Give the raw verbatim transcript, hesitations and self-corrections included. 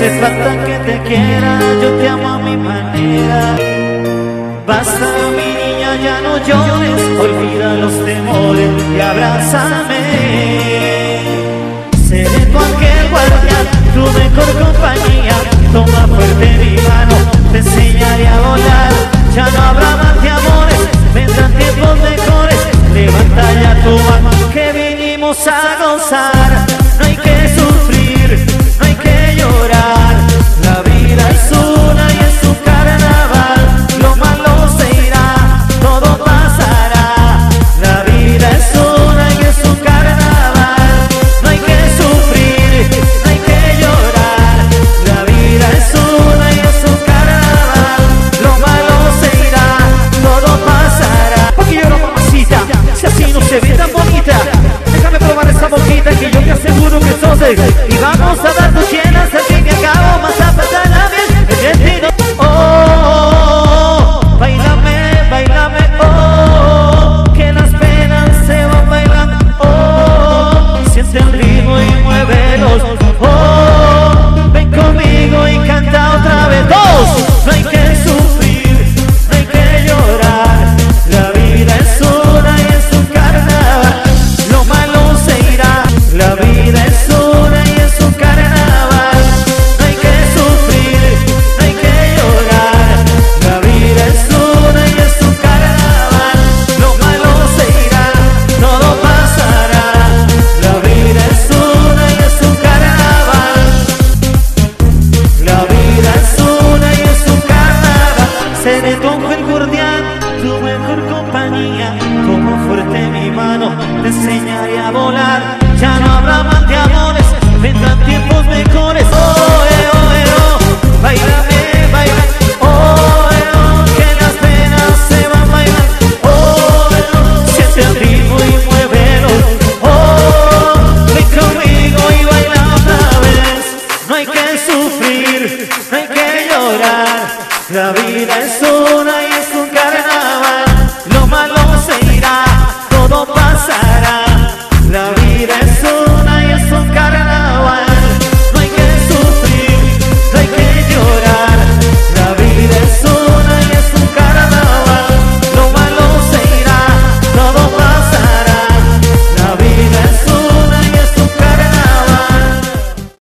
hace falta que te quiera, yo te amo a mi manera. Basta mi niña, ya no llores, olvida los temores y abrázame. Seré tu ángel guardián, tu mejor compañía. Toma fuerte mi mano, te enseñaré a volar. Ya no habrá más de amores, vendrán tiempos mejores. Levanta ya tu mano, que vinimos a gozar. No hay que